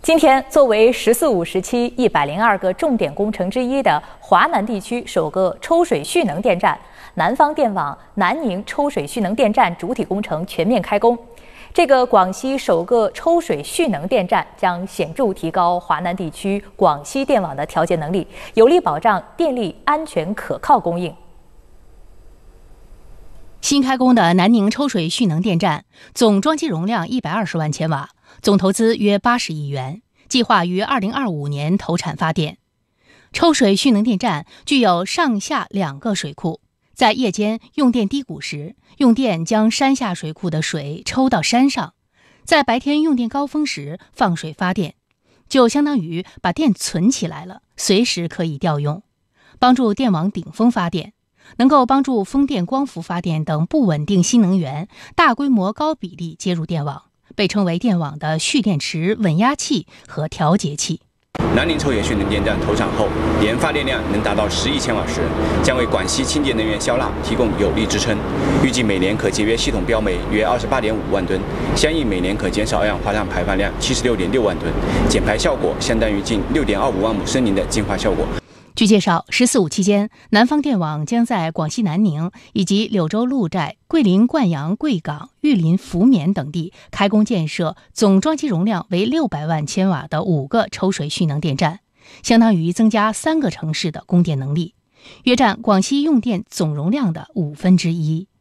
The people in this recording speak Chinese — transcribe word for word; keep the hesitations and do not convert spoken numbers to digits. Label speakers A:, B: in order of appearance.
A: 今天，作为“十四五”时期一百零二个重点工程之一的华南地区首个抽水蓄能电站——南方电网南宁抽水蓄能电站主体工程全面开工。这个广西首个抽水蓄能电站将显著提高华南地区广西电网的调节能力，有力保障电力安全可靠供应。
B: 新开工的南宁抽水蓄能电站总装机容量一百二十万千瓦，总投资约八十亿元，计划于二零二五年投产发电。抽水蓄能电站具有上下两个水库，在夜间用电低谷时，用电将山下水库的水抽到山上，在白天用电高峰时放水发电，就相当于把电存起来了，随时可以调用，帮助电网顶峰发电，能够帮助风电、光伏发电等不稳定新能源大规模高比例接入电网，被称为电网的蓄电池、稳压器和调节器。
C: 南宁抽水蓄能电站投产后，年发电量能达到十亿千瓦时，将为广西清洁能源消纳提供有力支撑。预计每年可节约系统标煤约二十八点五万吨，相应每年可减少二氧化碳排放量七十六点六万吨，减排效果相当于近六点二五万亩森林的净化效果。
B: 据介绍，十四五期间，南方电网将在广西南宁以及柳州鹿寨、桂林灌阳、贵港、玉林福冕等地开工建设总装机容量为六百万千瓦的五个抽水蓄能电站，相当于增加三个城市的供电能力，约占广西用电总容量的五分之一。